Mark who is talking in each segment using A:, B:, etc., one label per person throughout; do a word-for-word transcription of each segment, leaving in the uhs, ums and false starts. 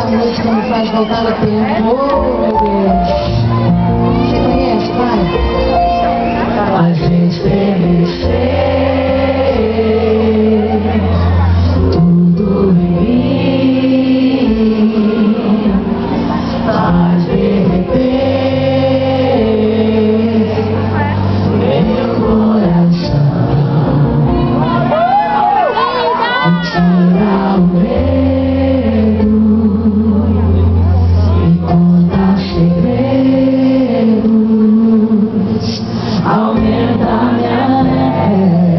A: essa música me faz voltar no tempo. Oh, meu Deus. Você conhece, pai?
B: Faz estremecer tudo em mim, faz derreter meu coração, tira o medo e conta segredos, aumenta minha fé,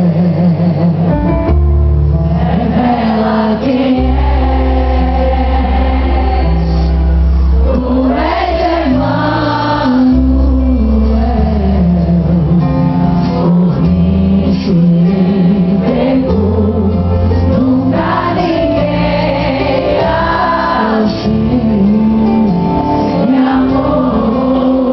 B: revela quem és, tu és Emmanuel, por mim se entregou, nunca ninguém assim me amou.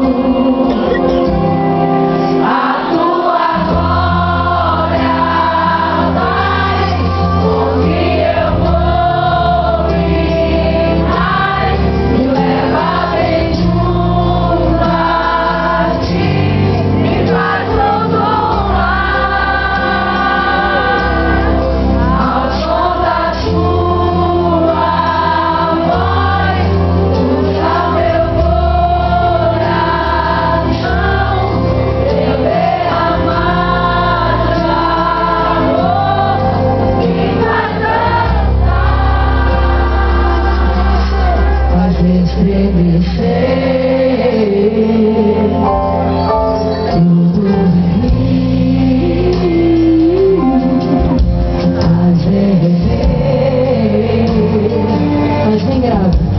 B: A tua glória, Pai, porque eu vou ir mais, me leva bem junto a ti, me faz flutuar ao som da tua voz, puxa meu coração, teu derramado amor me faz dançar, faz estremecer tudo em mim, faz derreter.
A: Mas bem grave.